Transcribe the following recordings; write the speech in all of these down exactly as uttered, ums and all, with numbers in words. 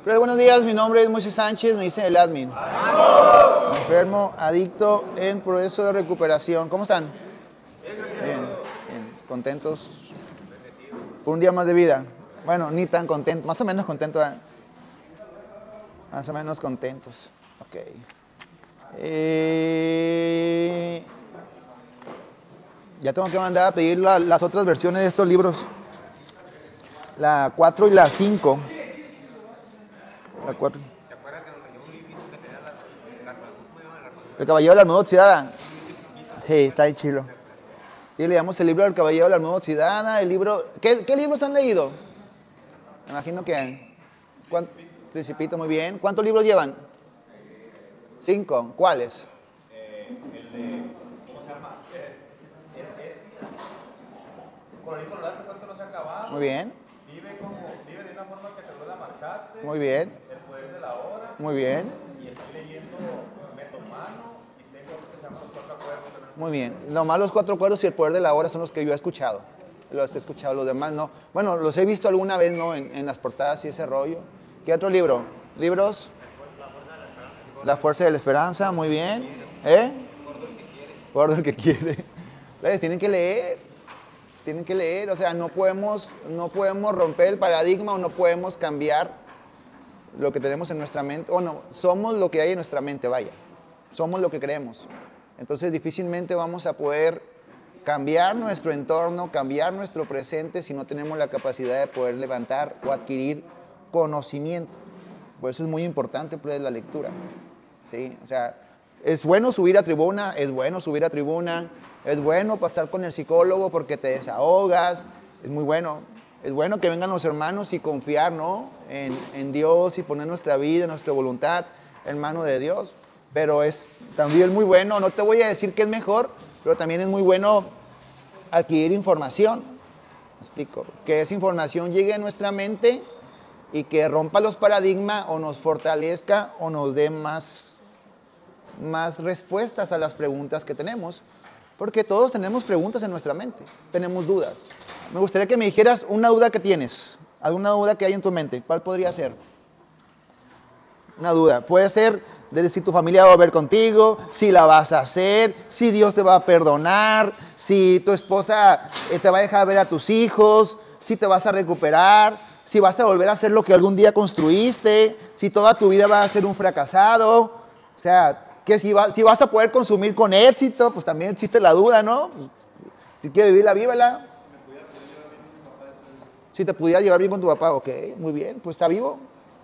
Pero buenos días, mi nombre es Moisés Sánchez, me dicen el admin. ¡Vamos! Enfermo, adicto, en proceso de recuperación. ¿Cómo están? Bien, bien, bien. ¿Contentos? Por un día más de vida. Bueno, ni tan contentos, más o menos contentos. ¿eh? Más o menos contentos. Ok. Eh... Ya tengo que mandar a pedir la, las otras versiones de estos libros. La cuatro y la cinco. La cuatro. ¿Se acuerdan que nos leyó un librito que tenía la, la, la, el Caballero de la Armadura Oxidada? Sí, está ahí chilo. Sí, leíamos el libro del Caballero de la Armadura Oxidada, el libro... ¿Qué, ¿Qué libros han leído? Me imagino que... ¿cuánto? Principito, muy bien. ¿Cuántos libros llevan? Cinco. ¿Cuáles? Eh, el de... ¿Cómo se llama? Eh, es... Colorito Nolasco, ¿cuánto no se ha acabado? Muy bien. Vive, como, vive de una forma que te ayuda a marcharte. Muy bien. El poder de la hora. Muy bien. Y estoy leyendo Metomano y tengo otro que se llama Los Cuatro Acuerdos. Muy bien. Nomás Los Cuatro Acuerdos y El Poder de la Hora son los que yo he escuchado. Los he escuchado, los demás no. Bueno, los he visto alguna vez, ¿no? En, en las portadas y ese rollo. ¿Qué otro libro? ¿Libros? La Fuerza de la Esperanza, muy bien. ¿Eh? Gordo el que quiere. ¿Ves? Tienen que leer. Tienen que leer. O sea, no podemos, no podemos romper el paradigma o no podemos cambiar lo que tenemos en nuestra mente. O no, somos lo que hay en nuestra mente, vaya. Somos lo que creemos. Entonces difícilmente vamos a poder cambiar nuestro entorno, cambiar nuestro presente si no tenemos la capacidad de poder levantar o adquirir conocimiento. Por eso es muy importante pues, la lectura. ¿Sí? O sea, es bueno subir a tribuna, es bueno subir a tribuna, es bueno pasar con el psicólogo porque te desahogas, es muy bueno. Es bueno que vengan los hermanos y confiar, ¿no? en, en Dios y poner nuestra vida, nuestra voluntad en manos de Dios. Pero es también muy bueno, no te voy a decir que es mejor, pero también es muy bueno adquirir información. ¿Me explico? Que esa información llegue a nuestra mente y que rompa los paradigmas o nos fortalezca o nos dé más, más respuestas a las preguntas que tenemos. Porque todos tenemos preguntas en nuestra mente, tenemos dudas. Me gustaría que me dijeras una duda que tienes, alguna duda que hay en tu mente. ¿Cuál podría ser? Una duda. Puede ser de si tu familia va a volver contigo, si la vas a hacer, si Dios te va a perdonar, si tu esposa te va a dejar ver a tus hijos, si te vas a recuperar, si vas a volver a hacer lo que algún día construiste, si toda tu vida va a ser un fracasado. O sea, que si, va, si vas a poder consumir con éxito, pues también existe la duda, ¿no? Si quieres vivirla, vívela. Si te pudiera llevar bien con tu papá, ok, muy bien, pues está vivo.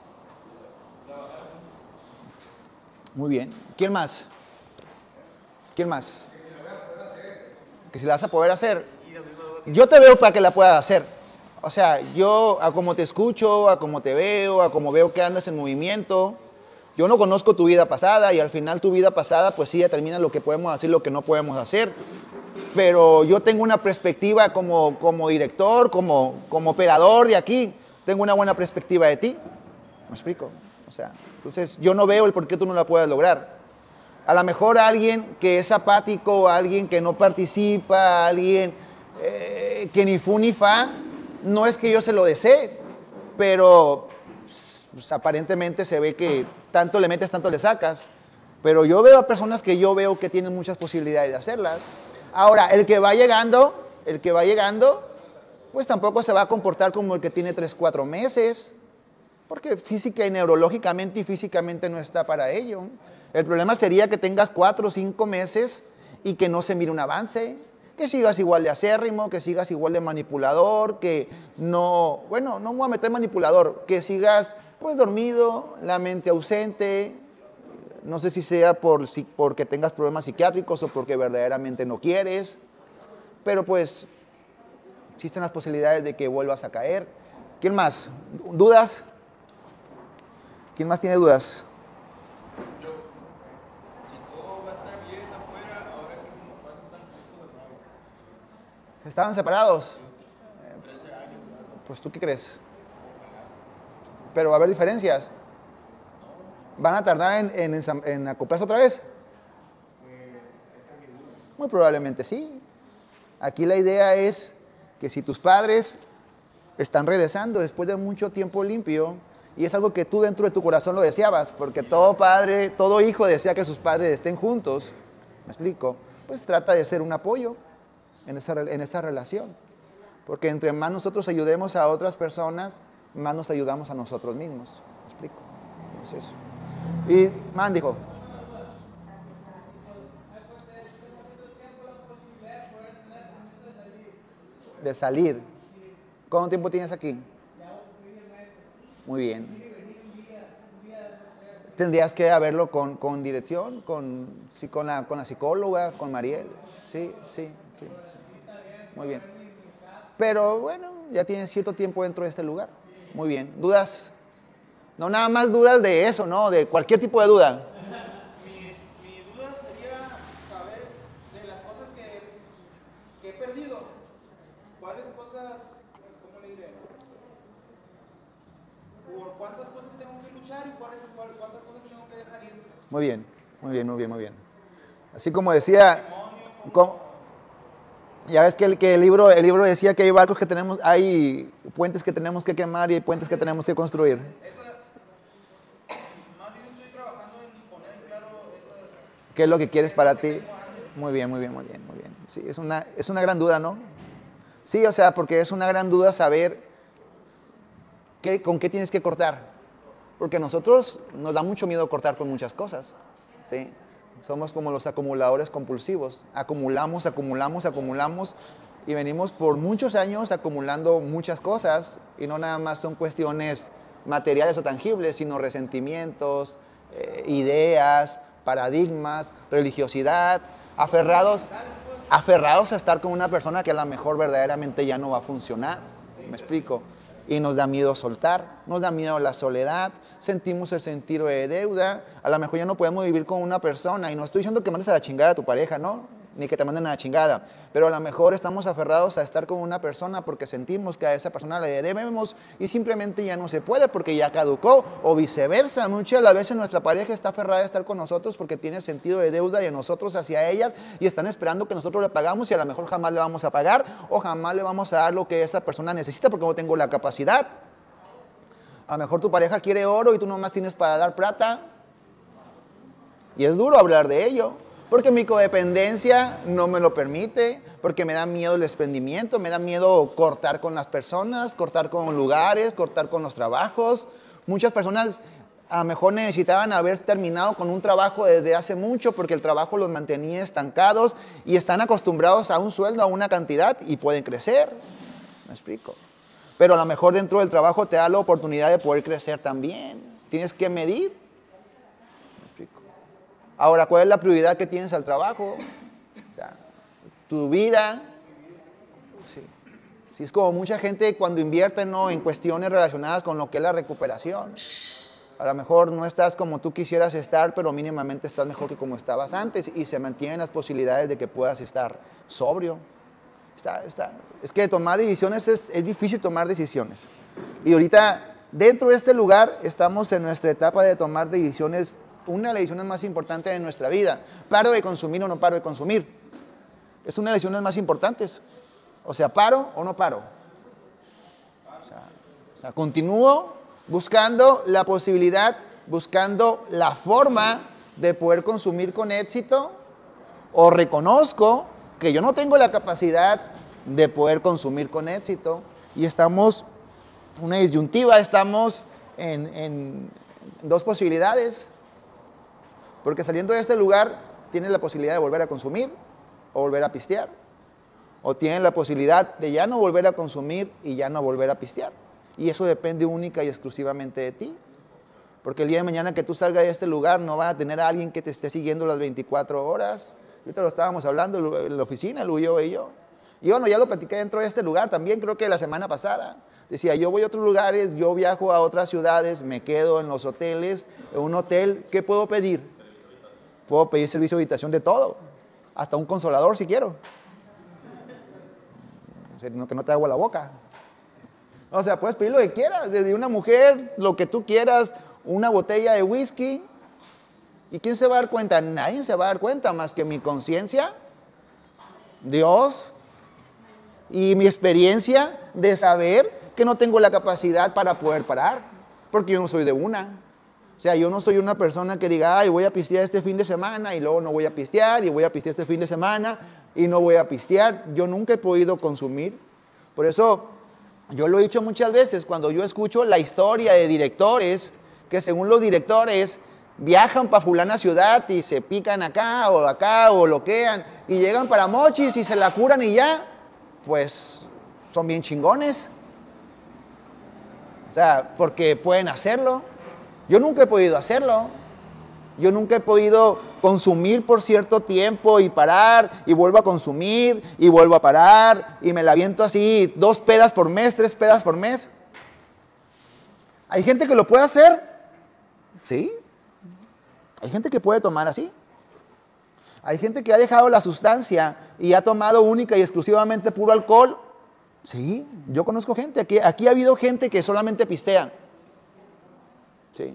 Muy bien. ¿Quién más? ¿Quién más? Que si la vas a poder hacer. Yo te veo para que la puedas hacer. O sea, yo a como te escucho, a como te veo, a como veo que andas en movimiento. Yo no conozco tu vida pasada y al final tu vida pasada pues sí determina lo que podemos hacer y lo que no podemos hacer. Pero yo tengo una perspectiva como, como director, como, como operador de aquí. Tengo una buena perspectiva de ti. ¿Me explico? O sea, entonces yo no veo el por qué tú no la puedas lograr. A lo mejor alguien que es apático, alguien que no participa, alguien eh, que ni fu ni fa, no es que yo se lo desee, pero pues, aparentemente se ve que tanto le metes, tanto le sacas. Pero yo veo a personas que yo veo que tienen muchas posibilidades de hacerlas. Ahora, el que va llegando, el que va llegando, pues tampoco se va a comportar como el que tiene tres, cuatro meses. Porque física y neurológicamente y físicamente no está para ello. El problema sería que tengas cuatro o cinco meses y que no se mire un avance, que sigas igual de acérrimo, que sigas igual de manipulador, que no, bueno, no me voy a meter manipulador, que sigas pues dormido, la mente ausente, no sé si sea por, si, porque tengas problemas psiquiátricos o porque verdaderamente no quieres, pero pues existen las posibilidades de que vuelvas a caer. ¿Quién más? ¿Dudas? ¿Quién más tiene dudas? Yo, si todo va a estar bien afuera, ahora que mis papás están juntos de nuevo. ¿Estaban separados? trece años. Pues ¿tú qué crees? Pero va a haber diferencias. ¿Van a tardar en, en, en, en acoplarse otra vez? Pues esa es mi duda. Muy probablemente sí. Aquí la idea es que si tus padres están regresando después de mucho tiempo limpio Y es algo que tú dentro de tu corazón lo deseabas, porque todo padre, todo hijo desea que sus padres estén juntos. ¿Me explico? Pues trata de ser un apoyo en esa, en esa relación. Porque entre más nosotros ayudemos a otras personas, más nos ayudamos a nosotros mismos. ¿Me explico? Entonces, y man dijo, de salir. ¿Cuánto tiempo tienes aquí? Muy bien. Tendrías que verlo con, con dirección, con, sí, con, la, con la psicóloga, con Mariel. Sí, sí, sí, sí. Muy bien. Pero bueno, ya tienes cierto tiempo dentro de este lugar. Muy bien. ¿Dudas? No nada más dudas de eso, ¿no? De cualquier tipo de duda. Mi, mi duda sería saber de las cosas que, que he perdido. ¿Cuáles cosas, cómo le diré? ¿Por cuántas cosas tengo que luchar y cuáles, cuál, cuántas cosas tengo que dejar ir? Muy bien, muy bien, muy bien, muy bien. Así como decía, como, ya ves que el, que el libro, el libro decía que hay barcos que tenemos, hay puentes que tenemos que quemar y hay puentes que tenemos que construir. Esa, más bien estoy trabajando en poner en claro esas. ¿Qué es lo que quieres para ti? Muy bien, muy bien, muy bien, muy bien. Sí, es una, es una gran duda, ¿no? Sí, o sea, porque es una gran duda saber qué, con qué tienes que cortar. Porque a nosotros nos da mucho miedo cortar con muchas cosas, ¿sí? Somos como los acumuladores compulsivos. Acumulamos, acumulamos, acumulamos y venimos por muchos años acumulando muchas cosas y no nada más son cuestiones materiales o tangibles, sino resentimientos, eh, ideas, paradigmas, religiosidad, aferrados, aferrados a estar con una persona que a lo mejor verdaderamente ya no va a funcionar. ¿Me explico? Y nos da miedo soltar, nos da miedo la soledad, sentimos el sentido de deuda, a lo mejor ya no podemos vivir con una persona, y no estoy diciendo que mandes a la chingada a tu pareja, ¿no? Ni que te manden a la chingada, pero a lo mejor estamos aferrados a estar con una persona porque sentimos que a esa persona le debemos y simplemente ya no se puede porque ya caducó, o viceversa. Muchas de las veces nuestra pareja está aferrada a estar con nosotros porque tiene el sentido de deuda de nosotros hacia ellas y están esperando que nosotros le pagamos y a lo mejor jamás le vamos a pagar o jamás le vamos a dar lo que esa persona necesita porque no tengo la capacidad. A lo mejor tu pareja quiere oro y tú nomás tienes para dar plata. Y es duro hablar de ello, porque mi codependencia no me lo permite, porque me da miedo el desprendimiento, me da miedo cortar con las personas, cortar con lugares, cortar con los trabajos. Muchas personas a lo mejor necesitaban haber terminado con un trabajo desde hace mucho porque el trabajo los mantenía estancados y están acostumbrados a un sueldo, a una cantidad y pueden crecer. ¿Me explico? Pero a lo mejor dentro del trabajo te da la oportunidad de poder crecer también. Tienes que medir. ¿Me explico? Ahora, ¿cuál es la prioridad que tienes al trabajo? O sea, tu vida. Sí. Sí, es como mucha gente cuando invierte, ¿no?, en cuestiones relacionadas con lo que es la recuperación. A lo mejor no estás como tú quisieras estar, pero mínimamente estás mejor que como estabas antes y se mantienen las posibilidades de que puedas estar sobrio. Está, está. Es que tomar decisiones es, es difícil tomar decisiones. Y ahorita, dentro de este lugar, estamos en nuestra etapa de tomar decisiones, una de las decisiones más importantes de nuestra vida. ¿Paro de consumir o no paro de consumir? Es una de las decisiones más importantes. O sea, ¿paro o no paro? O sea, o sea, continúo buscando la posibilidad, buscando la forma de poder consumir con éxito, o reconozco que yo no tengo la capacidad de poder consumir con éxito y estamos, una disyuntiva, estamos en, en dos posibilidades, porque saliendo de este lugar tienes la posibilidad de volver a consumir o volver a pistear, o tienes la posibilidad de ya no volver a consumir y ya no volver a pistear, y eso depende única y exclusivamente de ti, porque el día de mañana que tú salgas de este lugar no vas a tener a alguien que te esté siguiendo las veinticuatro horas. Ahorita lo estábamos hablando en la oficina, Luyo y yo. Y bueno, ya lo platiqué dentro de este lugar también, creo que la semana pasada. Decía, yo voy a otros lugares, yo viajo a otras ciudades, me quedo en los hoteles, en un hotel, ¿qué puedo pedir? Puedo pedir servicio de habitación de todo, hasta un consolador si quiero. O sea, no, que no te hago la boca. O sea, puedes pedir lo que quieras, desde una mujer, lo que tú quieras, una botella de whisky. ¿Y quién se va a dar cuenta? Nadie se va a dar cuenta más que mi conciencia, Dios y mi experiencia de saber que no tengo la capacidad para poder parar. porque yo no soy de una. O sea, yo no soy una persona que diga, ay, voy a pistear este fin de semana y luego no voy a pistear, y voy a pistear este fin de semana y no voy a pistear. Yo nunca he podido consumir. Por eso, yo lo he dicho muchas veces, cuando yo escucho la historia de directores, que según los directores viajan para fulana ciudad y se pican acá o acá o loquean y llegan para Mochis y se la curan y ya, pues son bien chingones. O sea, porque pueden hacerlo. Yo nunca he podido hacerlo. Yo nunca he podido consumir por cierto tiempo y parar y vuelvo a consumir y vuelvo a parar y me la aviento así, dos pedas por mes, tres pedas por mes. Hay gente que lo puede hacer, ¿sí? Hay gente que puede tomar así. Hay gente que ha dejado la sustancia y ha tomado única y exclusivamente puro alcohol. Sí, yo conozco gente. Aquí, aquí ha habido gente que solamente pistea. Sí.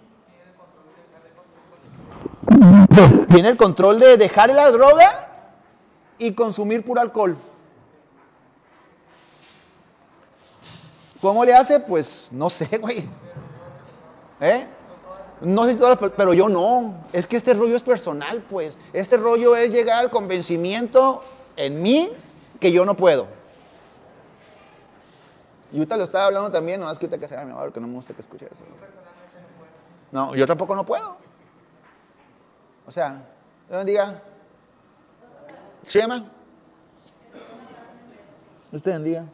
Tiene el control de dejar la droga y consumir puro alcohol. ¿Cómo le hace? Pues no sé, güey. ¿Eh? No sé si todas las, pero yo no. Es que este rollo es personal, pues. Este rollo es llegar al convencimiento en mí que yo no puedo. Y ahorita lo estaba hablando también, no es que ahorita que se haga mi amor, que no me gusta que escuche eso. No, yo tampoco no puedo. O sea, Dios bendiga. Chema. Dios te bendiga.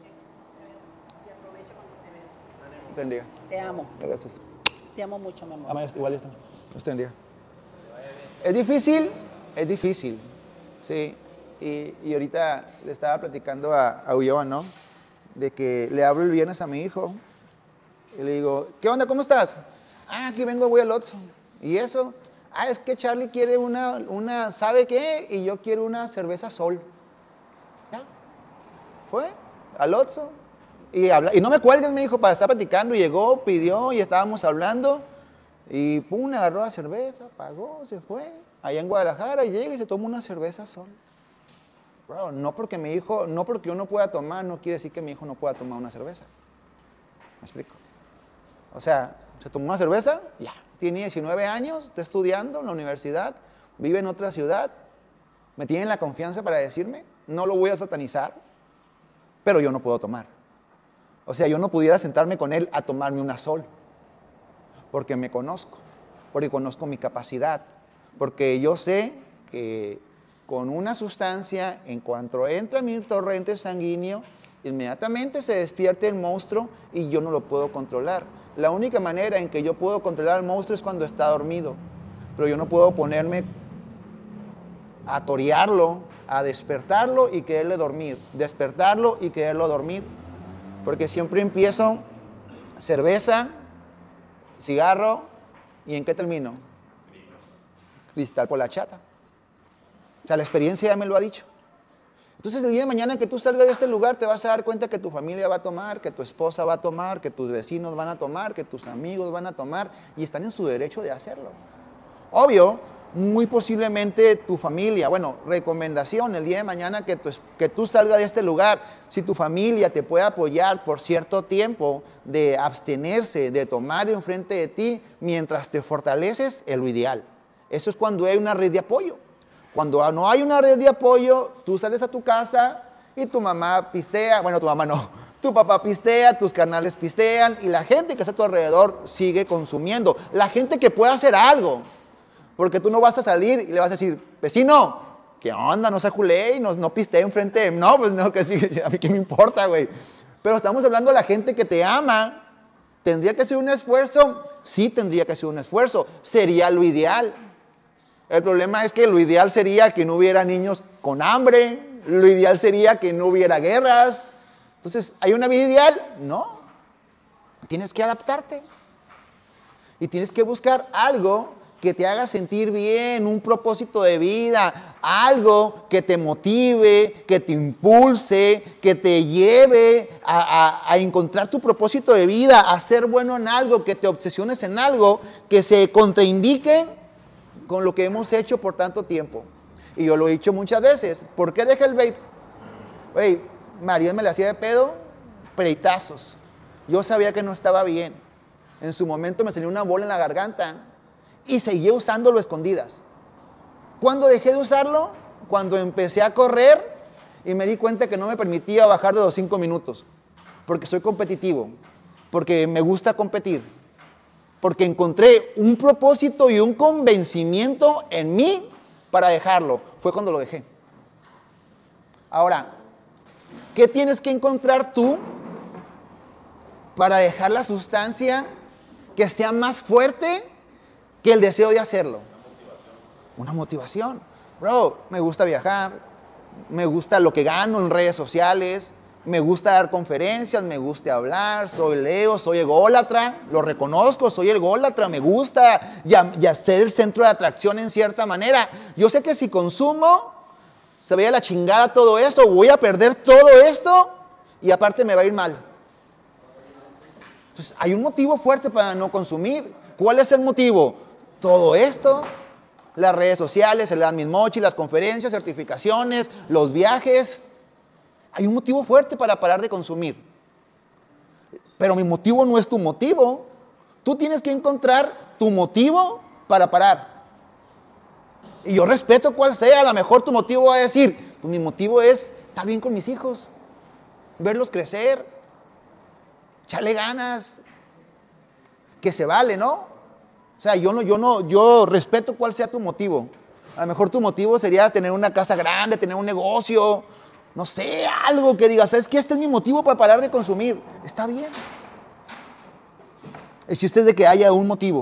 Dios te bendiga. Te amo. Gracias. Te amo mucho, mi amor. Ama, igual esto. Dios te bendiga. Es difícil, es difícil. Sí. Y, y ahorita le estaba platicando a, a Ulloa, ¿no? De que le hablo el viernes a mi hijo y le digo, ¿qué onda? ¿Cómo estás? Ah, aquí vengo, voy al Oxxo. ¿Y eso? Ah, es que Charlie quiere una, una, ¿sabe qué? Y yo quiero una cerveza Sol. ¿Ya? Fue al Oxxo y, habla, y no me cuelgues, me dijo, para estar platicando. Y llegó, pidió y estábamos hablando. Y pum, agarró la cerveza, pagó, se fue. Allá en Guadalajara llega y se toma una cerveza Sol. Bro, no porque mi hijo, no porque uno pueda tomar, no quiere decir que mi hijo no pueda tomar una cerveza. ¿Me explico? O sea, se tomó una cerveza, ya. Tiene diecinueve años, está estudiando en la universidad, vive en otra ciudad. Me tienen la confianza para decirme, no lo voy a satanizar, pero yo no puedo tomar. O sea, yo no pudiera sentarme con él a tomarme una Sol, porque me conozco, porque conozco mi capacidad, porque yo sé que con una sustancia, en cuanto entra mi torrente sanguíneo, inmediatamente se despierta el monstruo y yo no lo puedo controlar. La única manera en que yo puedo controlar al monstruo es cuando está dormido, pero yo no puedo ponerme a torearlo, a despertarlo y quererle dormir, despertarlo y quererlo dormir, porque siempre empiezo cerveza, cigarro, ¿y en qué termino? Cristal por la chata. O sea, la experiencia ya me lo ha dicho. Entonces, el día de mañana que tú salgas de este lugar, te vas a dar cuenta que tu familia va a tomar, que tu esposa va a tomar, que tus vecinos van a tomar, que tus amigos van a tomar, y están en su derecho de hacerlo. Obvio, muy posiblemente tu familia, bueno, recomendación, el día de mañana que, tu, que tú salgas de este lugar, si tu familia te puede apoyar por cierto tiempo de abstenerse, de tomar enfrente de ti, mientras te fortaleces, es lo ideal. Eso es cuando hay una red de apoyo. Cuando no hay una red de apoyo, tú sales a tu casa y tu mamá pistea, bueno, tu mamá no, tu papá pistea, tus carnales pistean y la gente que está a tu alrededor sigue consumiendo. La gente que puede hacer algo, porque tú no vas a salir y le vas a decir, vecino, ¿qué onda? No se culé y no, no pistee enfrente de mí. No, pues no, que sí, a mí qué me importa, güey. Pero estamos hablando de la gente que te ama. ¿Tendría que ser un esfuerzo? Sí, tendría que ser un esfuerzo. Sería lo ideal. El problema es que lo ideal sería que no hubiera niños con hambre, lo ideal sería que no hubiera guerras. Entonces, ¿hay una vida ideal? No. Tienes que adaptarte. Y tienes que buscar algo que te haga sentir bien, un propósito de vida, algo que te motive, que te impulse, que te lleve a, a, a encontrar tu propósito de vida, a ser bueno en algo, que te obsesiones en algo, que se contraindique con lo que hemos hecho por tanto tiempo. Y yo lo he dicho muchas veces, ¿por qué dejé el vape? Oye, Mariel me le hacía de pedo, pleitazos. Yo sabía que no estaba bien. En su momento me salió una bola en la garganta y seguí usándolo a escondidas. ¿Cuándo dejé de usarlo? Cuando empecé a correr y me di cuenta que no me permitía bajar de los cinco minutos. Porque soy competitivo, porque me gusta competir, porque encontré un propósito y un convencimiento en mí para dejarlo. Fue cuando lo dejé. Ahora, ¿qué tienes que encontrar tú para dejar la sustancia que sea más fuerte que el deseo de hacerlo? Una motivación. Bro, me gusta viajar, me gusta lo que gano en redes sociales, me gusta dar conferencias, me gusta hablar, soy Leo, soy ególatra, lo reconozco, soy ególatra, me gusta ya, ya ser el centro de atracción en cierta manera. Yo sé que si consumo, se vaya la chingada todo esto, voy a perder todo esto y aparte me va a ir mal. Entonces, hay un motivo fuerte para no consumir. ¿Cuál es el motivo? Todo esto, las redes sociales, el adminmochi, las conferencias, certificaciones, los viajes. Hay un motivo fuerte para parar de consumir. Pero mi motivo no es tu motivo. Tú tienes que encontrar tu motivo para parar. Y yo respeto cuál sea. A lo mejor tu motivo va a decir, pues mi motivo es estar bien con mis hijos, verlos crecer, echarle ganas, que se vale, ¿no? O sea, yo no, yo no, yo respeto cuál sea tu motivo. A lo mejor tu motivo sería tener una casa grande, tener un negocio, no sé, algo que digas, ¿sabes qué? Este es mi motivo para parar de consumir. Está bien. El chiste es de que haya un motivo.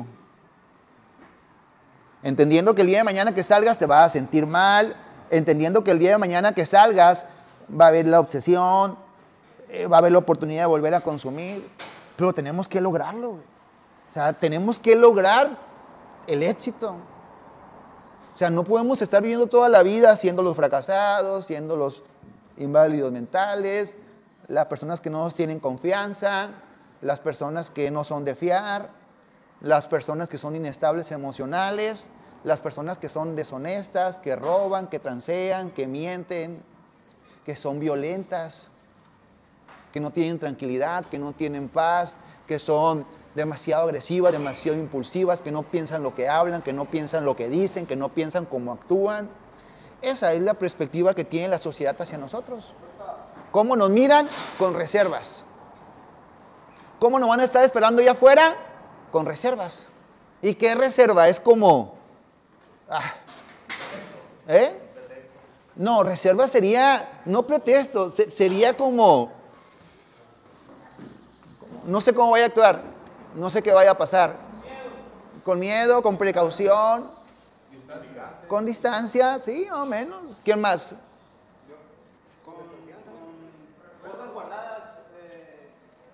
Entendiendo que el día de mañana que salgas te vas a sentir mal, entendiendo que el día de mañana que salgas va a haber la obsesión, eh, va a haber la oportunidad de volver a consumir, pero tenemos que lograrlo. O sea, tenemos que lograr el éxito. O sea, no podemos estar viviendo toda la vida siendo los fracasados, siendo los inválidos mentales, las personas que no nos tienen confianza, las personas que no son de fiar, las personas que son inestables emocionales, las personas que son deshonestas, que roban, que transean, que mienten, que son violentas, que no tienen tranquilidad, que no tienen paz, que son demasiado agresivas, demasiado impulsivas, que no piensan lo que hablan, que no piensan lo que dicen, que no piensan cómo actúan. Esa es la perspectiva que tiene la sociedad hacia nosotros. ¿Cómo nos miran? Con reservas. ¿Cómo nos van a estar esperando allá afuera? Con reservas. ¿Y qué reserva? Es como... Ah, ¿eh? No, reserva sería... No pretexto, se, sería como... No sé cómo vaya a actuar. No sé qué vaya a pasar. Con miedo, con precaución. Con distancia, sí, o menos. ¿Quién más? Con, con cosas guardadas, eh,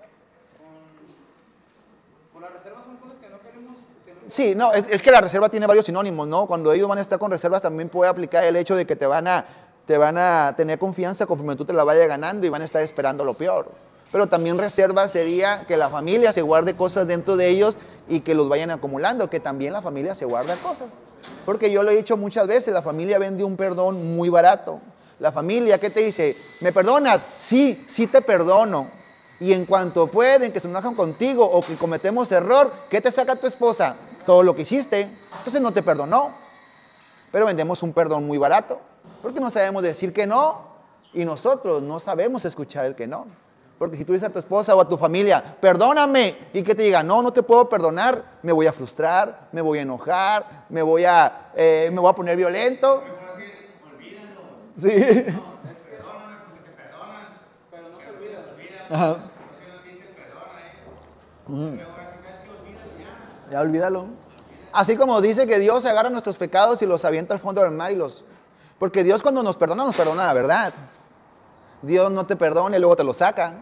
con, con las reservas son cosas que no queremos. Que no Sí, no, es, es que la reserva tiene varios sinónimos, ¿no? Cuando ellos van a estar con reservas también puede aplicar el hecho de que te van a, te van a tener confianza conforme tú te la vayas ganando y van a estar esperando lo peor. Pero también reserva sería que la familia se guarde cosas dentro de ellos y que los vayan acumulando, que también la familia se guarda cosas. Porque yo lo he dicho muchas veces, la familia vende un perdón muy barato. La familia, ¿qué te dice? ¿Me perdonas? Sí, sí te perdono. Y en cuanto pueden, que se enojan contigo o que cometemos error, ¿qué te saca tu esposa? Todo lo que hiciste. Entonces no te perdonó. Pero vendemos un perdón muy barato, porque no sabemos decir que no y nosotros no sabemos escuchar el que no. Porque si tú dices a tu esposa o a tu familia, perdóname, y que te diga, no, no te puedo perdonar, me voy a frustrar, me voy a enojar, me voy a, eh, me voy a poner violento. Olvídalo. Sí. No, perdóname porque te perdonan. pero no se olvida. Ajá. Porque no tiene que perdonar, ¿eh? Mm. Luego es que olvídalo ya. Ya olvídalo. Así como dice que Dios agarra nuestros pecados y los avienta al fondo del mar y los... Porque Dios cuando nos perdona, nos perdona la verdad. Dios no te perdona y luego te lo saca.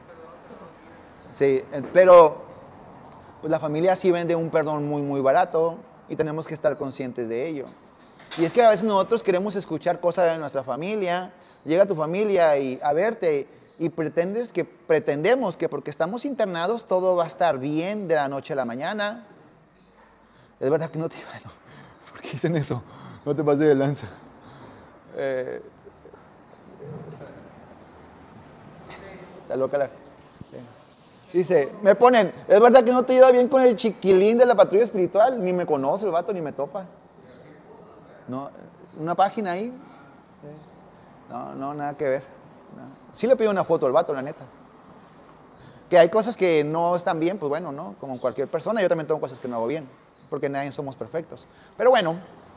Sí, pero pues la familia sí vende un perdón muy, muy barato y tenemos que estar conscientes de ello. Y es que a veces nosotros queremos escuchar cosas de nuestra familia. Llega tu familia y, a verte y pretendes que, pretendemos que porque estamos internados todo va a estar bien de la noche a la mañana. Es verdad que no te... Bueno, ¿por qué dicen eso? No te pases de lanza. Eh, Está loca la... Sí. Dice, me ponen, es verdad que no te iba bien con el chiquilín de la patrulla espiritual, ni me conoce el vato, ni me topa. No, una página ahí. No, no, nada que ver. No. Sí le pido una foto al vato, la neta. Que hay cosas que no están bien, pues bueno, ¿no? Como cualquier persona, yo también tengo cosas que no hago bien, porque nadie somos perfectos. Pero bueno,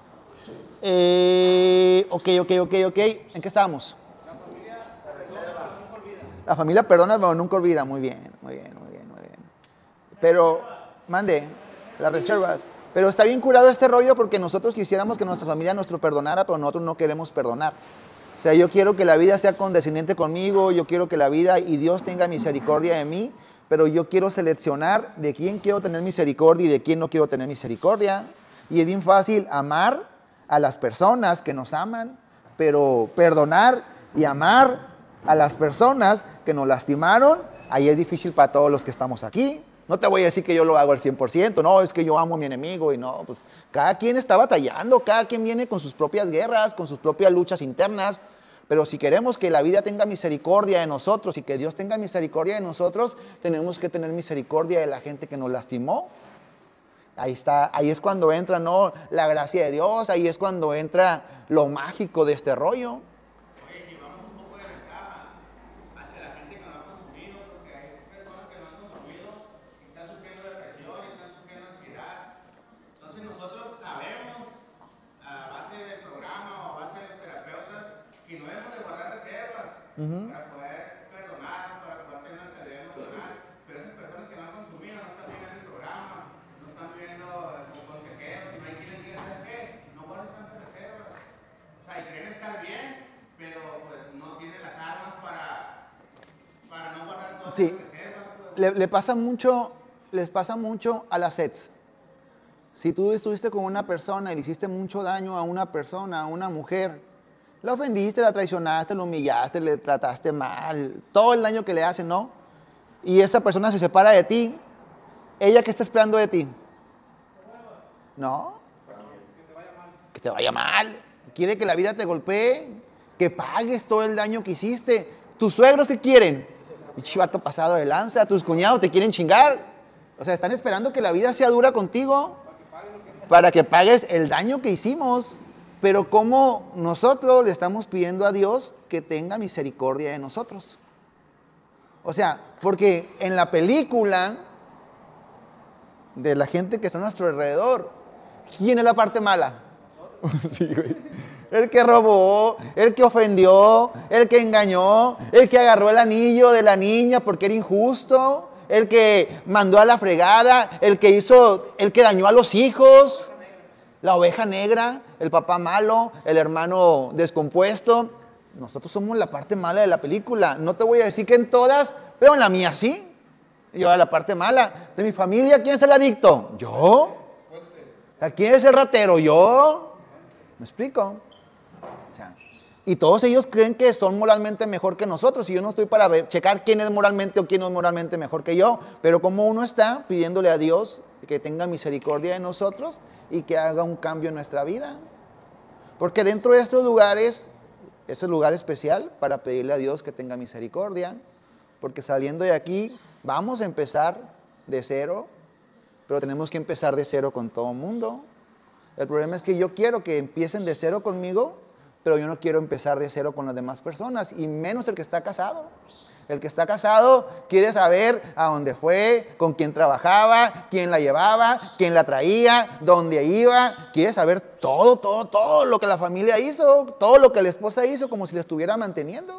eh, ok, ok, ok, ok, ¿en qué estábamos? La familia perdona, pero nunca olvida. La familia perdona, pero nunca olvida. Muy bien, muy bien, muy bien, muy bien. Pero, mande, las reservas. Pero está bien curado este rollo porque nosotros quisiéramos que nuestra familia nos perdonara, pero nosotros no queremos perdonar. O sea, yo quiero que la vida sea condescendiente conmigo, yo quiero que la vida y Dios tenga misericordia de mí, pero yo quiero seleccionar de quién quiero tener misericordia y de quién no quiero tener misericordia. Y es bien fácil amar a las personas que nos aman, pero perdonar y amar a las personas que nos lastimaron, ahí es difícil para todos los que estamos aquí. No te voy a decir que yo lo hago al cien por ciento, no, es que yo amo a mi enemigo y no, pues cada quien está batallando, cada quien viene con sus propias guerras, con sus propias luchas internas, pero si queremos que la vida tenga misericordia de nosotros y que Dios tenga misericordia de nosotros, tenemos que tener misericordia de la gente que nos lastimó. Ahí está, ahí es cuando entra, ¿no?, la gracia de Dios, ahí es cuando entra lo mágico de este rollo. Oye, llevamos un poco de ventaja hacia la gente que no ha consumido, porque hay personas que no han consumido y están sufriendo depresión, y están sufriendo ansiedad. Entonces nosotros sabemos, a base del programa o a base de los terapeutas, que no debemos de guardar reservas uh-huh. para poder perdonarnos, para poder tener una calidad emocional. Pero esas personas que no han consumido no están viendo el programa, no están viendo los consejeros, y no hay quien les diga, ¿sabes qué? No guardes tantas reservas. O sea, y creen estar bien, pero pues no tienen las armas para, para no guardar todas Sí. las reservas. Pues. Le, le pasa mucho, les pasa mucho a las sets. Si tú estuviste con una persona y le hiciste mucho daño a una persona, a una mujer, la ofendiste, la traicionaste, la humillaste, le trataste mal, todo el daño que le hacen, ¿no? Y esa persona se separa de ti, ¿ella qué está esperando de ti? ¿No? Que te vaya mal. Quiere que la vida te golpee, que pagues todo el daño que hiciste. ¿Tus suegros qué quieren? Y chivato pasado de lanza, tus cuñados te quieren chingar. O sea, están esperando que la vida sea dura contigo para que pagues el daño que hicimos. Pero ¿cómo nosotros le estamos pidiendo a Dios que tenga misericordia de nosotros? O sea, porque en la película de la gente que está a nuestro alrededor, ¿quién es la parte mala? Sí, güey. El que robó, el que ofendió, el que engañó, el que agarró el anillo de la niña porque era injusto, el que mandó a la fregada, el que hizo, el que dañó a los hijos, la oveja negra, el papá malo, el hermano descompuesto. Nosotros somos la parte mala de la película. No te voy a decir que en todas, pero en la mía sí. Yo era la parte mala. De mi familia, ¿quién es el adicto? Yo. ¿Quién es el ratero? Yo. ¿Me explico? O sea, y todos ellos creen que son moralmente mejor que nosotros. Y yo no estoy para ver, checar quién es moralmente o quién no es moralmente mejor que yo. Pero como uno está pidiéndole a Dios que tenga misericordia de nosotros y que haga un cambio en nuestra vida. Porque dentro de estos lugares, es el lugar especial para pedirle a Dios que tenga misericordia. Porque saliendo de aquí, vamos a empezar de cero, pero tenemos que empezar de cero con todo el mundo. El problema es que yo quiero que empiecen de cero conmigo, pero yo no quiero empezar de cero con las demás personas, y menos el que está casado. El que está casado quiere saber a dónde fue, con quién trabajaba, quién la llevaba, quién la traía, dónde iba. Quiere saber todo, todo, todo lo que la familia hizo, todo lo que la esposa hizo, como si la estuviera manteniendo.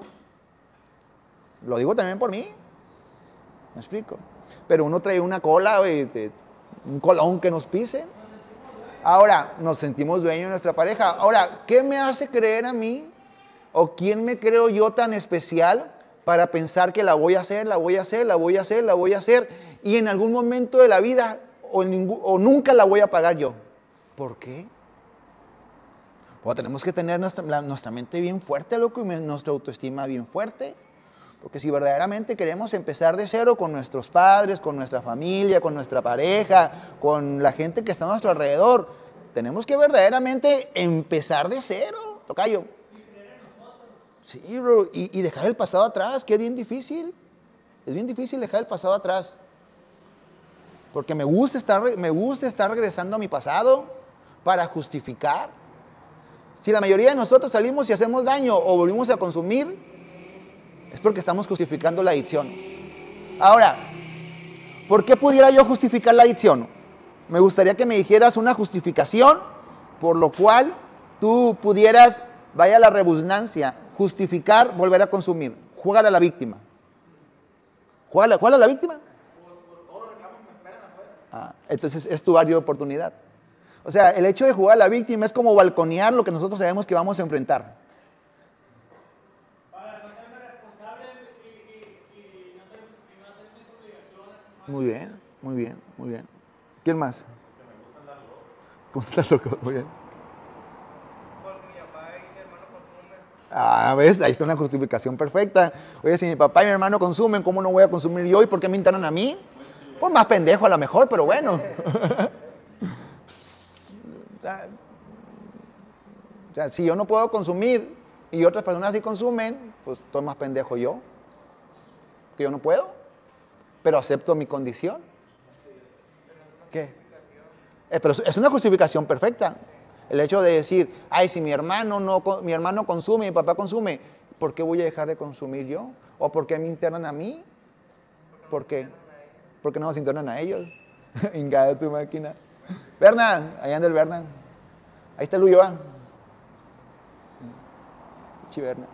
Lo digo también por mí. ¿Me explico? Pero uno trae una cola, wey, un colón que nos pise. Ahora, nos sentimos dueños de nuestra pareja. Ahora, ¿qué me hace creer a mí? ¿O quién me creo yo tan especial para pensar que la voy a hacer, la voy a hacer, la voy a hacer, la voy a hacer, y en algún momento de la vida o, ningún, o nunca la voy a pagar yo? ¿Por qué? Pues tenemos que tener nuestra, la, nuestra mente bien fuerte, loco, y nuestra autoestima bien fuerte. Porque si verdaderamente queremos empezar de cero con nuestros padres, con nuestra familia, con nuestra pareja, con la gente que está a nuestro alrededor, tenemos que verdaderamente empezar de cero, tocayo. Sí, bro, y, y dejar el pasado atrás, que es bien difícil. Es bien difícil dejar el pasado atrás. Porque me gusta estar, me gusta estar regresando a mi pasado para justificar. Si la mayoría de nosotros salimos y hacemos daño o volvimos a consumir, es porque estamos justificando la adicción. Ahora, ¿por qué pudiera yo justificar la adicción? Me gustaría que me dijeras una justificación por lo cual tú pudieras, vaya la redundancia, justificar volver a consumir. Jugar a la víctima. ¿Jugar a la víctima? Ah, entonces es tu área de oportunidad. O sea, el hecho de jugar a la víctima es como balconear lo que nosotros sabemos que vamos a enfrentar. Para no ser responsable y, y, y, no, ser, y no hacer mis obligaciones. Muy bien, muy bien, muy bien. ¿Quién más? Que me gusta andar loco. ¿Cómo estás loco? Muy bien. Porque mi papá y mi hermano consumen. Ah, ¿ves? Ahí está una justificación perfecta. Oye, si mi papá y mi hermano consumen, ¿cómo no voy a consumir yo? ¿Y por qué me internan a mí? Pues más pendejo a lo mejor, pero bueno. O sea, si yo no puedo consumir y otras personas sí consumen, pues estoy más pendejo yo. Que yo no puedo, pero acepto mi condición. ¿Qué? Eh, pero es una justificación perfecta. El hecho de decir, ay, si mi hermano, no, mi hermano consume, mi papá consume, ¿por qué voy a dejar de consumir yo? ¿O por qué me internan a mí? ¿Por qué? ¿Por qué no nos internan a ellos? Ingada tu máquina. Bernan, ahí anda el Bernan. Ahí está el Ulloa. Chiverna.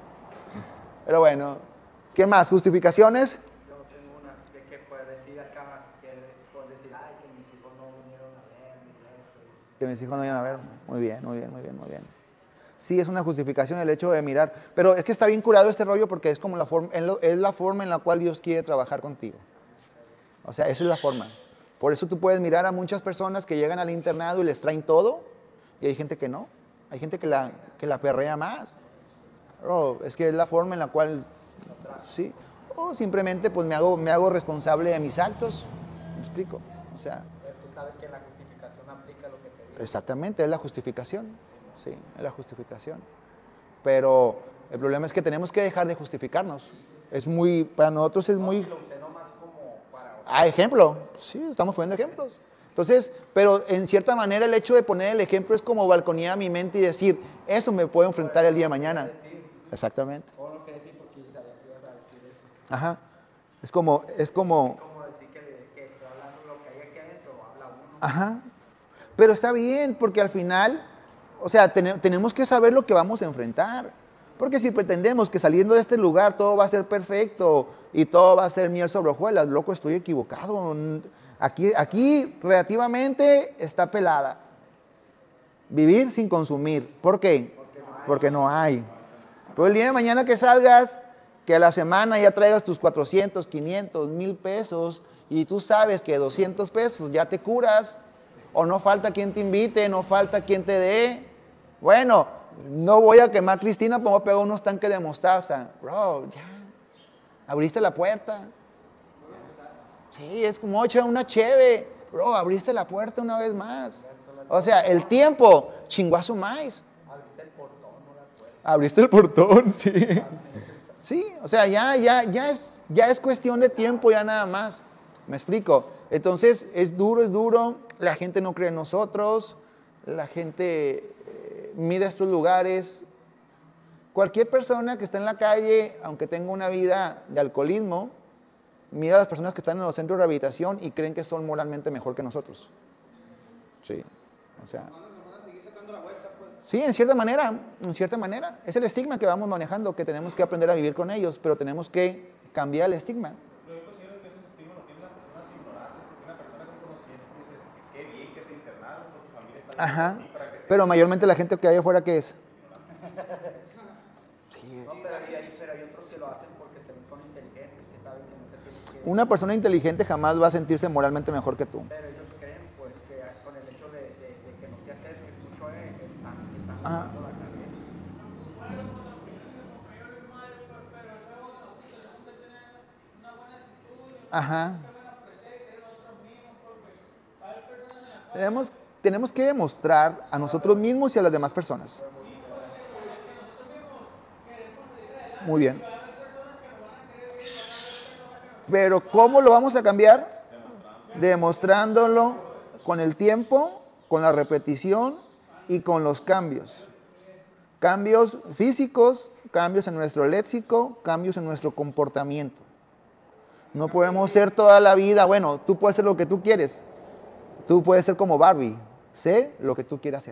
Pero bueno, ¿qué más? ¿Justificaciones? Yo tengo una de que puede decir acá, que puede decir, ay, que mis hijos no vinieron a verme y eso. Que mis hijos no vienen a ver. Muy bien, muy bien, muy bien, muy bien. Sí, es una justificación el hecho de mirar. Pero es que está bien curado este rollo porque es como la forma, es la forma en la cual Dios quiere trabajar contigo. O sea, esa es la forma. Por eso tú puedes mirar a muchas personas que llegan al internado y les traen todo, y hay gente que no. Hay gente que la, que la perrea más. Oh, es que es la forma en la cual, sí. O simplemente pues me hago, me hago responsable de mis actos. ¿Me explico? O sea, Pero tú sabes que la justificación aplica lo que te digo. exactamente, es la justificación. Sí, es la justificación. Pero el problema es que tenemos que dejar de justificarnos. Es muy, para nosotros es muy... Ah, ejemplo. Sí, estamos poniendo ejemplos. Entonces, pero en cierta manera el hecho de poner el ejemplo es como balconear mi mente y decir, eso me puede enfrentar el día de mañana. Exactamente. O no quieres decir porque sabía que ibas a decir eso. Ajá. Es como, es como... Es como decir que, que estoy hablando lo que hay aquí adentro, habla uno. Ajá. Pero está bien, porque al final, o sea, ten, tenemos que saber lo que vamos a enfrentar. Porque si pretendemos que saliendo de este lugar todo va a ser perfecto y todo va a ser miel sobre hojuelas, loco, estoy equivocado. Aquí, aquí relativamente está pelada. Vivir sin consumir. ¿Por qué? Porque no hay. Pero el día de mañana que salgas, que a la semana ya traigas tus cuatrocientos, quinientos, mil pesos y tú sabes que doscientos pesos ya te curas, o no falta quien te invite, no falta quien te dé. Bueno, no voy a quemar a Cristina, pero voy a pegar unos tanques de mostaza. Bro, ya. Abriste la puerta. Sí, es como echar una cheve. Bro, abriste la puerta una vez más. O sea, el tiempo, chinguazo más. Abriste el portón, no la puerta. Abriste el portón, sí. Sí, o sea, ya, ya, ya, es, ya es cuestión de tiempo, ya nada más. ¿Me explico? Entonces, es duro, es duro. La gente no cree en nosotros. La gente eh, mira estos lugares. Cualquier persona que está en la calle, aunque tenga una vida de alcoholismo, mira a las personas que están en los centros de rehabilitación y creen que son moralmente mejor que nosotros. Sí, o sea... Sí, en cierta manera, en cierta manera. Es el estigma que vamos manejando, que tenemos que aprender a vivir con ellos, pero tenemos que cambiar el estigma. Pero yo considero que esos estigmas los tienen las personas ignorantes, porque una persona con conocimiento dice, qué bien que te internaron, porque tu familia está Ajá, bien para que te... pero mayormente la gente que hay afuera, ¿qué es? Sí. No, pero hay, pero hay otros que lo hacen porque son inteligentes, que saben que no se tienen que... Una persona inteligente jamás va a sentirse moralmente mejor que tú. Pero ellos creen, pues, que con el hecho de, de, de que no te acerques mucho a él, están, están Ajá. usando la cabeza. Ajá. Tenemos, tenemos que demostrar a nosotros mismos y a las demás personas. Muy bien. Pero ¿cómo lo vamos a cambiar? Demostrándolo con el tiempo, con la repetición y con los cambios. Cambios físicos, cambios en nuestro léxico, cambios en nuestro comportamiento. No podemos ser toda la vida, bueno, tú puedes ser lo que tú quieres. Tú puedes ser como Barbie, sé lo que tú quieras hacer.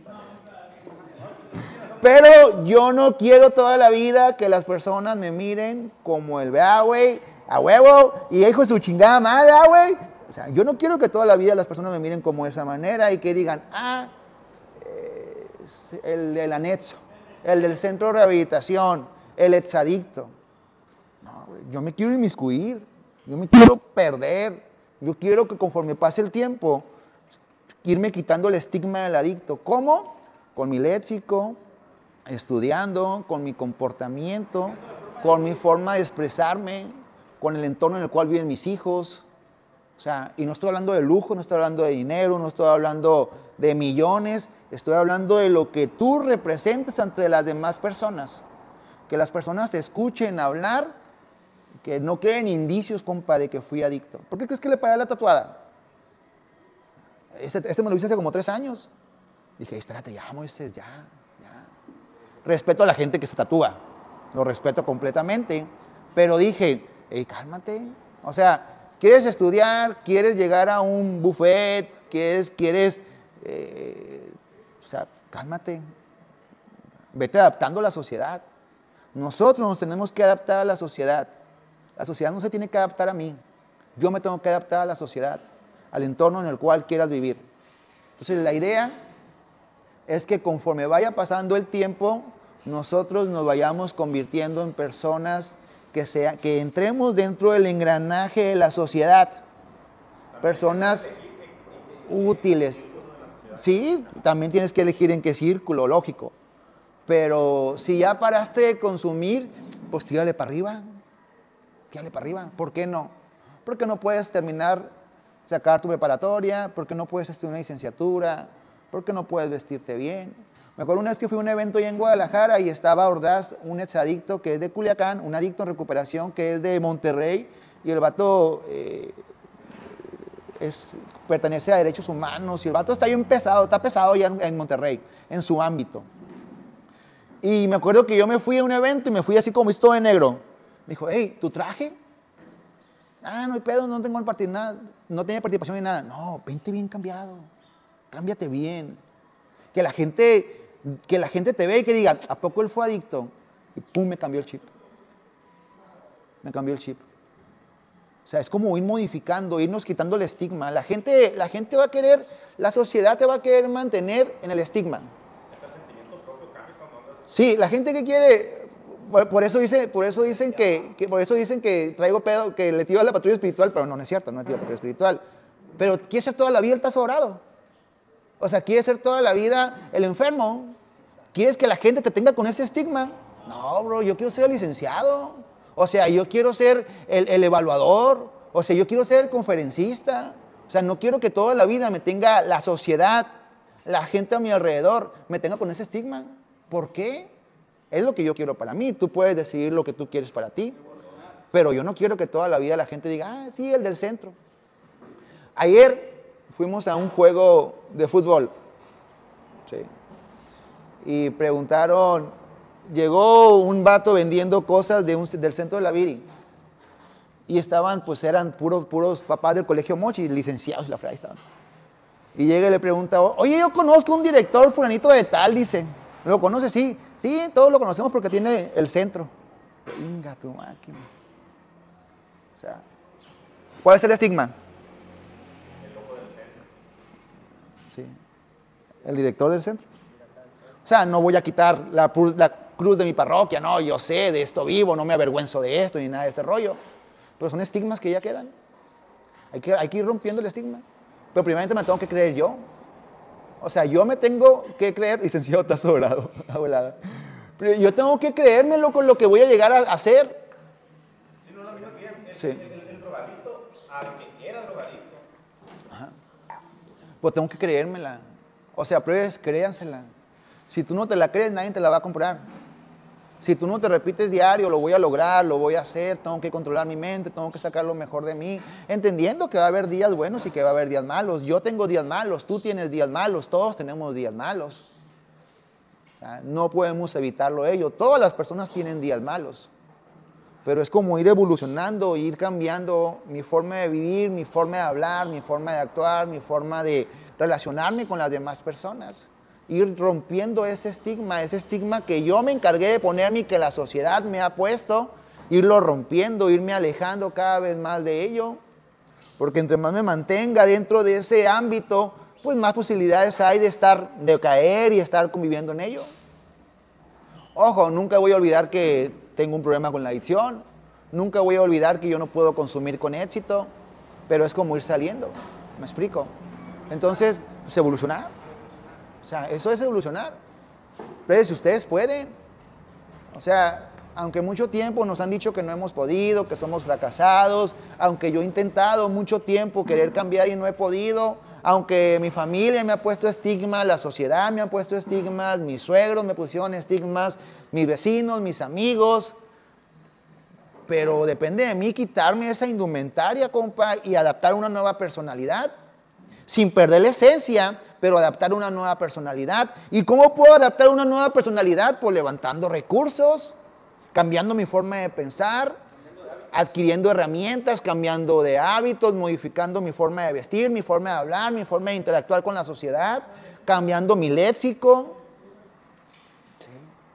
Pero yo no quiero toda la vida que las personas me miren como el, vea, güey, a huevo, y hijo de su chingada madre, güey. O sea, yo no quiero que toda la vida las personas me miren como de esa manera y que digan, ah, eh, el del anexo, el del centro de rehabilitación, el exadicto. No, güey, yo me quiero inmiscuir, yo me quiero perder, yo quiero que conforme pase el tiempo, irme quitando el estigma del adicto. ¿Cómo? Con mi léxico, estudiando, con mi comportamiento, con mi forma de expresarme, con el entorno en el cual viven mis hijos. O sea, y no estoy hablando de lujo, no estoy hablando de dinero, no estoy hablando de millones, estoy hablando de lo que tú representes ante las demás personas. Que las personas te escuchen hablar, que no queden indicios, compa, de que fui adicto. ¿Por qué crees que le pagué la tatuada? Este, este me lo hice hace como tres años. Dije, espérate, ya, Moisés, ya, ya. Respeto a la gente que se tatúa, lo respeto completamente, pero dije, hey, cálmate. O sea, ¿quieres estudiar? ¿Quieres llegar a un buffet? ¿Quieres, quieres, eh, o sea, cálmate. Vete adaptando a la sociedad. Nosotros nos tenemos que adaptar a la sociedad. La sociedad no se tiene que adaptar a mí. Yo me tengo que adaptar a la sociedad, al entorno en el cual quieras vivir. Entonces, la idea es que conforme vaya pasando el tiempo, nosotros nos vayamos convirtiendo en personas que, sea, que entremos dentro del engranaje de la sociedad. Personas útiles. Sí, también tienes que elegir en qué círculo, lógico. Pero si ya paraste de consumir, pues tírale para arriba. Tírale para arriba. ¿Por qué no? Porque no puedes terminar, sacar tu preparatoria, porque no puedes estudiar una licenciatura, porque no puedes vestirte bien. Me acuerdo una vez que fui a un evento allá en Guadalajara y estaba Ordaz, un exadicto que es de Culiacán, un adicto en recuperación que es de Monterrey, y el vato eh, es, pertenece a derechos humanos, y el vato está bien pesado, está pesado ya en, en Monterrey, en su ámbito. Y me acuerdo que yo me fui a un evento y me fui así como esto de negro. Me dijo, hey, ¿tu traje? Ah, no hay pedo, no tengo part- nada, no tenía participación ni nada. No, vente bien cambiado, cámbiate bien. Que la gente, que la gente te vea y que diga, ¿a poco él fue adicto? Y pum, me cambió el chip. Me cambió el chip. O sea, es como ir modificando, irnos quitando el estigma. La gente, la gente va a querer, la sociedad te va a querer mantener en el estigma. Sí, la gente que quiere, por, por eso dice, por eso dicen que, que, por eso dicen que traigo pedo, que le tiro a la patrulla espiritual, pero no, no es cierto, no le tiro a la patrulla espiritual. Pero quiere ser toda la vida el tazo dorado. O sea, quiere ser toda la vida el enfermo. ¿Quieres que la gente te tenga con ese estigma? No, bro, yo quiero ser el licenciado. O sea, yo quiero ser el, el evaluador. O sea, yo quiero ser el conferencista. O sea, no quiero que toda la vida me tenga la sociedad, la gente a mi alrededor, me tenga con ese estigma. ¿Por qué? Es lo que yo quiero para mí. Tú puedes decidir lo que tú quieres para ti. Pero yo no quiero que toda la vida la gente diga, ah, sí, el del centro. Ayer fuimos a un juego de fútbol. Sí. Y preguntaron, llegó un vato vendiendo cosas de un, del centro de la Viri. Y estaban, pues eran puros, puros papás del colegio Mochi, licenciados, la frase estaban. Y llega y le pregunta, oye, yo conozco un director fulanito de tal, dice. ¿Lo conoce? Sí. Sí, todos lo conocemos porque tiene el centro. Venga, tu máquina. O sea, ¿cuál es el estigma? Sí. El director del centro. O sea, no voy a quitar la, la cruz de mi parroquia, no, yo sé, de esto vivo, no me avergüenzo de esto ni nada de este rollo. Pero son estigmas que ya quedan. Hay que, hay que ir rompiendo el estigma. Pero primeramente me tengo que creer yo. O sea, yo me tengo que creer, licenciado, está sobrado, abuelada. Pero yo tengo que creérmelo con lo que voy a llegar a hacer. Si no es la misma que el, Sí. el, el, el drogadicto al que era drogadicto. Ajá. Pues tengo que creérmela. O sea, pruebes, créansela. Si tú no te la crees, nadie te la va a comprar. Si tú no te repites diario, lo voy a lograr, lo voy a hacer, tengo que controlar mi mente, tengo que sacar lo mejor de mí, entendiendo que va a haber días buenos y que va a haber días malos. Yo tengo días malos, tú tienes días malos, todos tenemos días malos. O sea, no podemos evitarlo ello. Todas las personas tienen días malos. Pero es como ir evolucionando, ir cambiando mi forma de vivir, mi forma de hablar, mi forma de actuar, mi forma de relacionarme con las demás personas. Ir rompiendo ese estigma, ese estigma que yo me encargué de ponerme y que la sociedad me ha puesto, irlo rompiendo, irme alejando cada vez más de ello. Porque entre más me mantenga dentro de ese ámbito, pues más posibilidades hay de estar, de caer y estar conviviendo en ello. Ojo, nunca voy a olvidar que tengo un problema con la adicción, nunca voy a olvidar que yo no puedo consumir con éxito, pero es como ir saliendo, ¿me explico? Entonces, pues evolucionar, o sea, eso es evolucionar. Pero si ustedes pueden, o sea, aunque mucho tiempo nos han dicho que no hemos podido, que somos fracasados, aunque yo he intentado mucho tiempo querer cambiar y no he podido, aunque mi familia me ha puesto estigmas, la sociedad me ha puesto estigmas, mis suegros me pusieron estigmas, mis vecinos, mis amigos, pero depende de mí quitarme esa indumentaria, compa, y adaptar una nueva personalidad, sin perder la esencia, pero adaptar una nueva personalidad. ¿Y cómo puedo adaptar una nueva personalidad? Pues levantando recursos, cambiando mi forma de pensar, adquiriendo herramientas, cambiando de hábitos, modificando mi forma de vestir, mi forma de hablar, mi forma de interactuar con la sociedad, cambiando mi léxico. ¿Sí?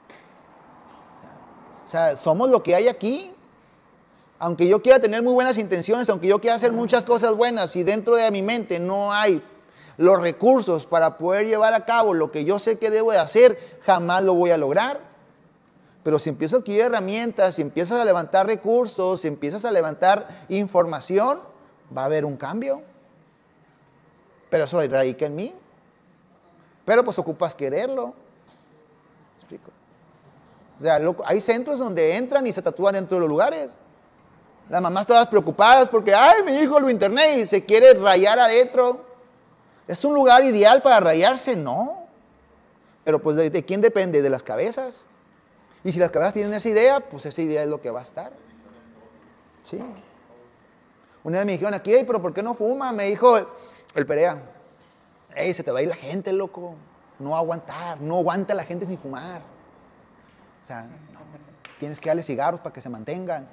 O sea, somos lo que hay aquí. Aunque yo quiera tener muy buenas intenciones, aunque yo quiera hacer muchas cosas buenas, si dentro de mi mente no hay los recursos para poder llevar a cabo lo que yo sé que debo de hacer, jamás lo voy a lograr. Pero si empiezas a adquirir herramientas, si empiezas a levantar recursos, si empiezas a levantar información, va a haber un cambio. Pero eso radica en mí. Pero pues ocupas quererlo. ¿Me explico? O sea, lo, hay centros donde entran y se tatúan dentro de los lugares. Las mamás todas preocupadas porque, ay, mi hijo lo internet y se quiere rayar adentro. ¿Es un lugar ideal para rayarse? No. Pero pues ¿de, de quién depende? De las cabezas. Y si las cabezas tienen esa idea, pues esa idea es lo que va a estar. Sí. Una vez me dijeron aquí, pero ¿por qué no fuma? Me dijo el, el Perea. Ey, se te va a ir la gente, loco. No va a aguantar, no aguanta la gente sin fumar. O sea, no, tienes que darle cigarros para que se mantengan.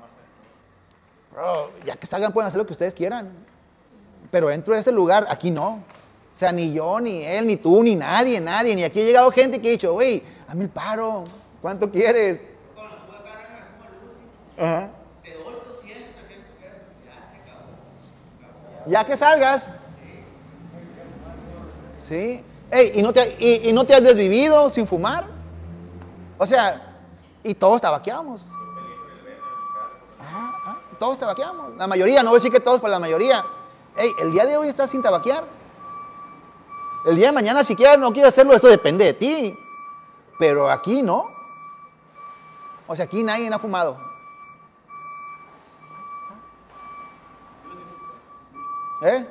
Bro, ya que salgan pueden hacer lo que ustedes quieran. Pero dentro de este lugar, aquí no. O sea, ni yo, ni él, ni tú, ni nadie, nadie. Ni aquí ha llegado gente que ha dicho, güey, hazme el paro. ¿Cuánto quieres? Ajá. Ya que salgas. Sí. Ey, ¿y no, te, y, ¿y no te has desvivido sin fumar? O sea, y todos tabaqueamos. Ah, ah, todos tabaqueamos. La mayoría, no voy a decir que todos, pero la mayoría. Ey, el día de hoy estás sin tabaquear. El día de mañana, si quieres, no quieres hacerlo, eso depende de ti. Pero aquí no. O sea, aquí nadie ha fumado. ¿Eh?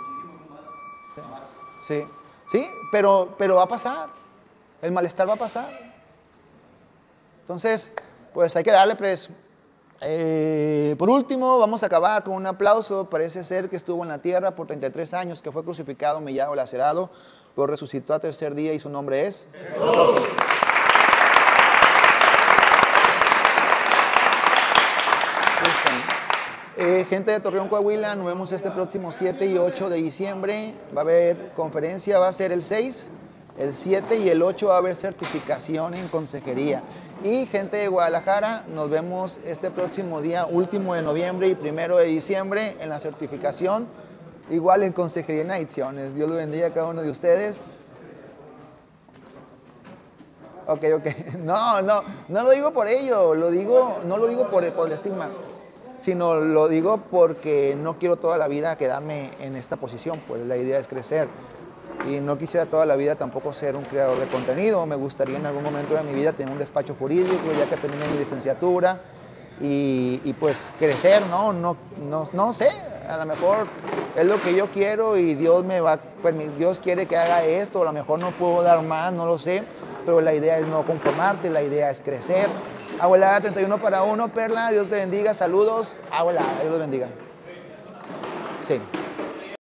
Sí, sí, pero, pero va a pasar. El malestar va a pasar. Entonces, pues hay que darle, pues. Eh, por último, vamos a acabar con un aplauso. Parece ser que estuvo en la tierra por treinta y tres años, que fue crucificado, humillado, lacerado, pero resucitó al tercer día y su nombre es Jesús. Eh, gente de Torreón, Coahuila, nos vemos este próximo siete y ocho de diciembre. Va a haber conferencia, va a ser el seis, el siete y el ocho va a haber certificación en consejería. Y gente de Guadalajara, nos vemos este próximo día, último de noviembre y primero de diciembre en la certificación, igual en consejería en adicciones. Dios lo bendiga a cada uno de ustedes. Ok, ok. No, no, no lo digo por ello, lo digo, no lo digo por, por el estigma, sino lo digo porque no quiero toda la vida quedarme en esta posición, pues la idea es crecer. Y no quisiera toda la vida tampoco ser un creador de contenido. Me gustaría en algún momento de mi vida tener un despacho jurídico, ya que termine mi licenciatura, y, y pues crecer, ¿no? No, no, no sé, a lo mejor es lo que yo quiero y Dios me va, Dios quiere que haga esto, a lo mejor no puedo dar más, no lo sé, pero la idea es no conformarte, la idea es crecer. Abuela, treinta y uno para uno, Perla, Dios te bendiga, saludos. Abuela, Dios los bendiga. Sí.